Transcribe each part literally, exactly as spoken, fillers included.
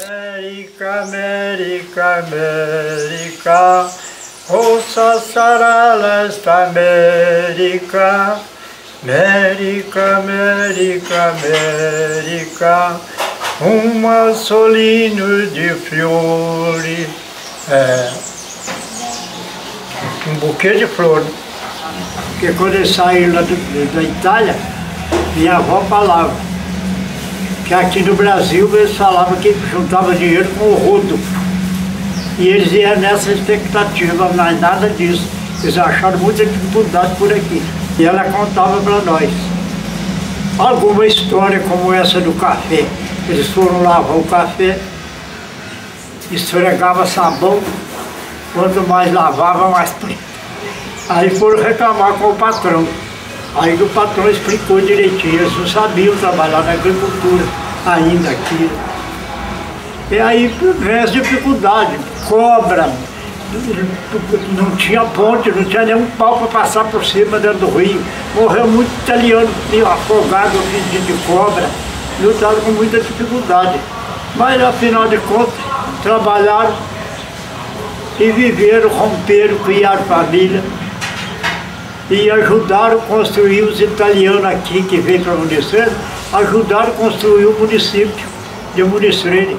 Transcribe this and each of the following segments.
América, América, América, ouça sarala esta América, América, América, América, um solinho de flores, é, um buquê de flores, porque quando eles saíram lá do, da Itália, minha avó falava que aqui no Brasil eles falavam que juntavam dinheiro com o rodo. E eles iam nessa expectativa, mas nada disso. Eles acharam muita dificuldade por aqui. E ela contava para nós alguma história como essa do café. Eles foram lavar o café, esfregava sabão, quanto mais lavava, mais preto. Aí foram reclamar com o patrão. Aí o patrão explicou direitinho, eles não sabiam trabalhar na agricultura ainda aqui. E aí vem as dificuldades, cobra, não tinha ponte, não tinha nenhum pau para passar por cima dentro do rio. Morreu muito italiano afogado de, de cobra, lutaram com muita dificuldade. Mas afinal de contas, trabalharam e viveram, romperam, criaram família. E ajudaram a construir os italianos aqui que veio para o município, ajudaram a construir o município de Muriçoeira.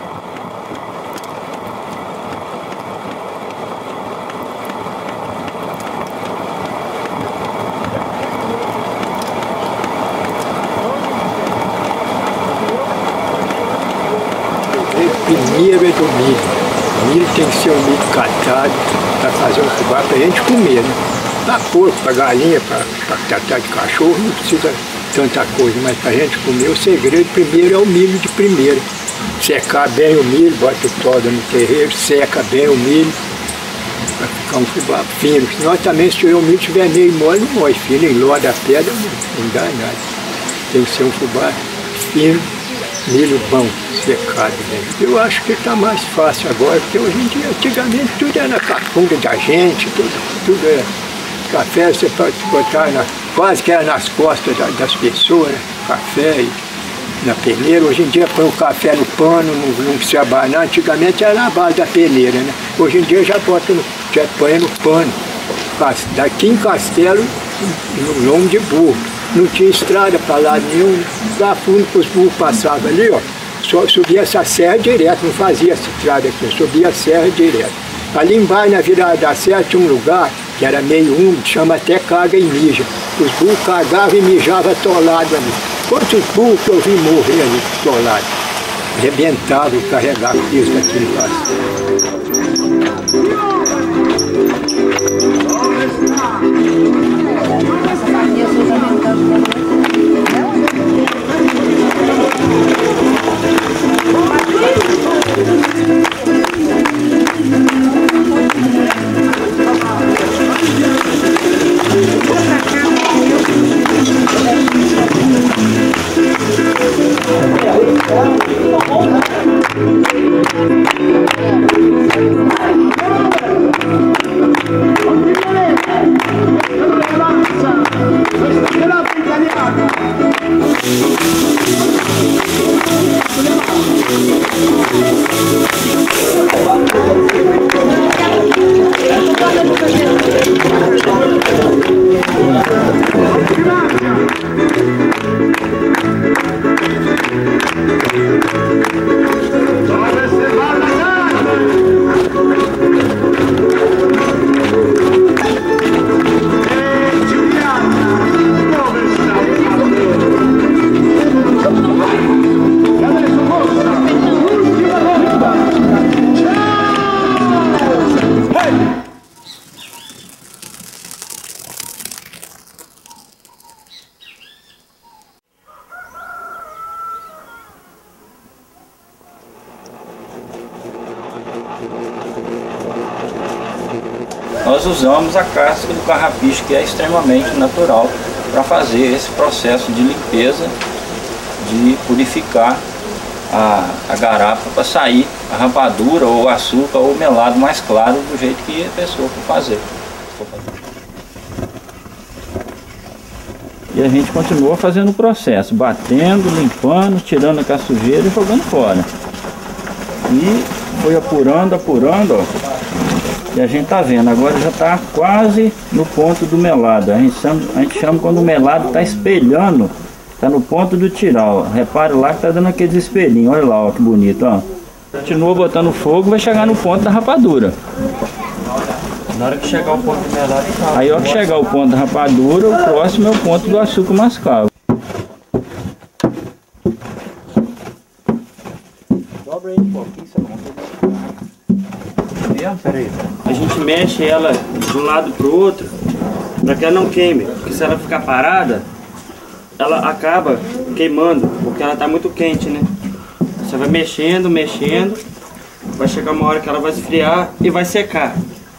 Primeiro é do milho. O milho tem que ser um milho catado para fazer um fubá para a gente comer, né? Para porco, para galinha, para tratar de cachorro, não precisa tanta coisa, mas para a gente comer, o segredo primeiro é o milho de primeira. Secar bem o milho, bota o toda no terreiro, seca bem o milho, para ficar um fubá fino. Senão também, se o milho estiver meio mole, não morre fino, em loda a pedra, não, não dá nada. Tem que ser um fubá fino, milho bom, secado bem. Eu acho que está mais fácil agora, porque hoje em dia, antigamente, tudo era na cafunda da gente, tudo, tudo é. Café você pode botar na, quase que era nas costas das pessoas, né? Café e na peneira. Hoje em dia põe o café no pano, não, não precisa abanar. Antigamente era na base da peneira, né? Hoje em dia já bota no, já põe no pano. Daqui em Castelo, no lombo de burro. Não tinha estrada para lado nenhum, lá fundo que os burros passavam ali, ó. Só subia essa serra direto, não fazia essa estrada aqui, subia a serra direto. Ali embaixo, na virada da serra, tinha um lugar que era meio úmido, chama até caga e mija. Os burros cagavam e mijavam atolados ali. Quantos burros que eu vi morrer ali, atolados? Arrebentavam, carregavam isso daqui embaixo. Nós usamos a casca do carrapicho, que é extremamente natural, para fazer esse processo de limpeza, de purificar a, a garapa para sair a rapadura ou o açúcar ou o melado mais claro do jeito que a pessoa for fazer. E a gente continua fazendo o processo, batendo, limpando, tirando a sujeira e jogando fora. E foi apurando, apurando, ó. E a gente tá vendo, agora já tá quase no ponto do melado. A gente chama, a gente chama quando o melado tá espelhando, tá no ponto do tiral. Repare lá que tá dando aqueles espelhinhos, olha lá, ó, que bonito, ó. Continua botando fogo, vai chegar no ponto da rapadura. Na hora que chegar o ponto do melado, tá. Aí, ó, que chegar o ponto da rapadura, o próximo é o ponto do açúcar mascavo. Dobra aí um pouquinho, você não. Peraí. A gente mexe ela de um lado pro outro para que ela não queime, porque se ela ficar parada, ela acaba queimando, porque ela tá muito quente, né? Você vai mexendo, mexendo, vai chegar uma hora que ela vai esfriar e vai secar.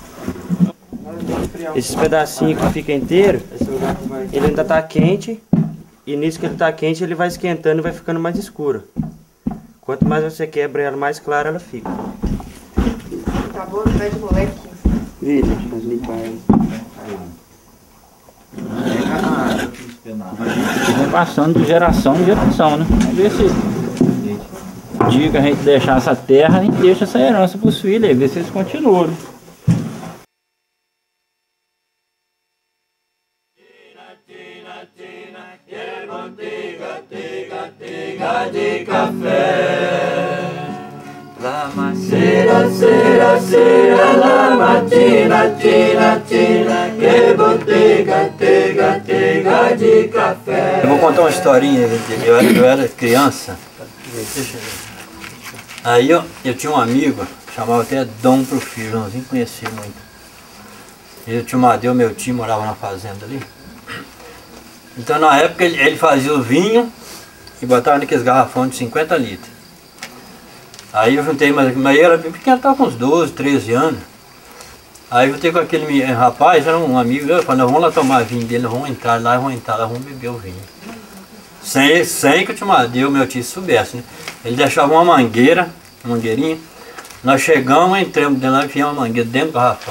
Esses pedacinhos que fica inteiro, ele ainda tá quente, e nisso que ele tá quente ele vai esquentando e vai ficando mais escuro. Quanto mais você quebra ela, mais clara ela fica. Acabou no pé de moleque. Vira, vamos limpar ela. Vem passando de geração em geração, né? Vamos ver se o dia que a gente deixar essa terra, a gente deixa essa herança para os filhos aí, ver se eles continuam. Né? De café, la macera, cera, cera, la matina, tina, tina, que botega, tega, tega de café. Eu vou contar uma historinha. Eu era, eu era criança. Aí eu, eu tinha um amigo, chamava até Dom pro filho, Joãozinho conhecia muito. E o tio Madeu, meu tio, morava na fazenda ali. Então na época ele, ele fazia o vinho e botava naqueles garrafões de cinquenta litros. Aí eu juntei, mas, mas eu era bem pequeno, estava com uns doze, treze anos. Aí eu juntei com aquele rapaz, era um amigo, eu falei, nós vamos lá tomar vinho dele, nós vamos entrar lá, vamos entrar lá, vamos beber o vinho. Sem, sem que o tio Madeu, meu tio, soubesse, né? Ele deixava uma mangueira, uma mangueirinha. Nós chegamos, entramos dentro lá, enfiamos uma mangueira dentro do garrafão.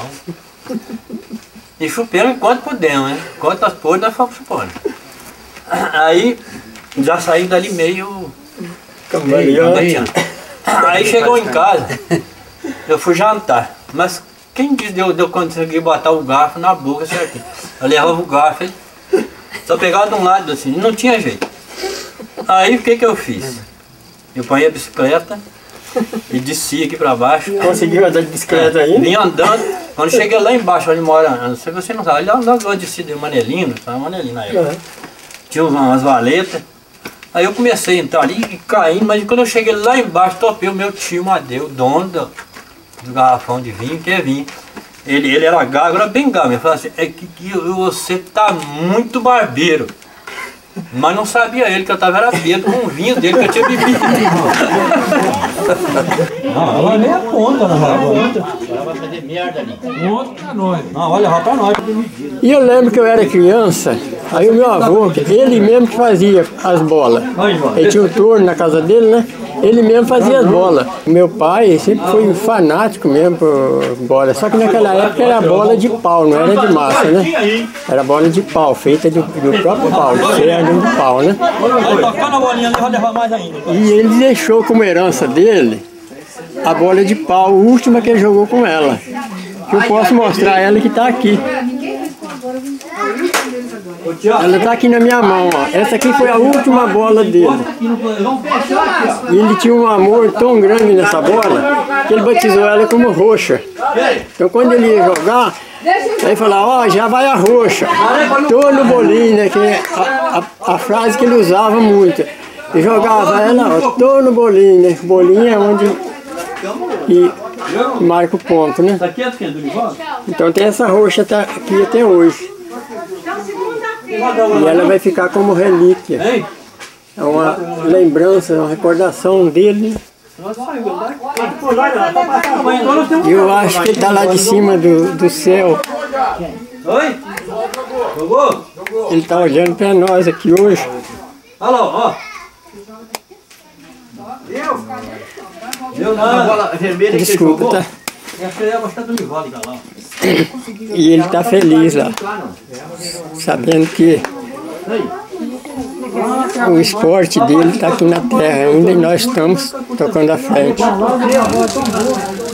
E chupemos enquanto pudemos, né? Enquanto nós pôs, nós fomos chupando. Aí já saímos dali meio cambaleando. Aí chegou em casa, eu fui jantar. Mas quem diz deu, deu conseguir botar o garfo na boca certinho? Eu levava o garfo, ele só pegava de um lado assim, não tinha jeito. Aí o que que eu fiz? Eu ponhi a bicicleta e desci aqui pra baixo. Conseguiu andar de bicicleta aí? Vim andando, quando cheguei lá embaixo, onde mora, não sei se você não sabe, ali onde eu desci de Manelino, estava Manelino na época. Tinha umas valetas. Aí eu comecei a entrar ali e caindo, mas quando eu cheguei lá embaixo, topei o meu tio Madeu, dono do, do garrafão de vinho, que é vinho. Ele, ele era gago, era bem gago. Ele falou assim, é que, que você tá muito barbeiro. Mas não sabia ele que eu estava era bêbado com o vinho dele que eu tinha bebido. Não, ela nem aponta, não aponta. Ela vai fazer merda ali. Ponto pra nós. Não, olha, já pra nós. E eu lembro que eu era criança, aí o meu avô, ele mesmo que fazia as bolas. Ele tinha um torno na casa dele, né? Ele mesmo fazia as bolas. Meu pai sempre foi um fanático mesmo por bola. Só que naquela época era bola de pau, não era de massa, né? Era bola de pau, feita do, do próprio pau, de ferro de pau, né? E ele deixou como herança dele a bola de pau, a última que ele jogou com ela. Que eu posso mostrar ela que está aqui. Ela está aqui na minha mão, ó. Essa aqui foi a última bola dele. E ele tinha um amor tão grande nessa bola que ele batizou ela como roxa. Então quando ele ia jogar, aí falava, ó, oh, já vai a roxa. Tô no bolinho, né? Que é a, a, a frase que ele usava muito. E jogava ela, ó, tô no bolinho, né? Bolinho é onde e marca o ponto, né? Então tem essa roxa aqui até hoje. E ela vai ficar como relíquia. É uma lembrança, uma recordação dele. E eu acho que ele está lá de cima do, do céu. Ele está olhando para nós aqui hoje. Alô, ó. Desculpa, tá? E ele está feliz lá, sabendo que o esporte dele está aqui na terra ainda e nós estamos tocando à frente.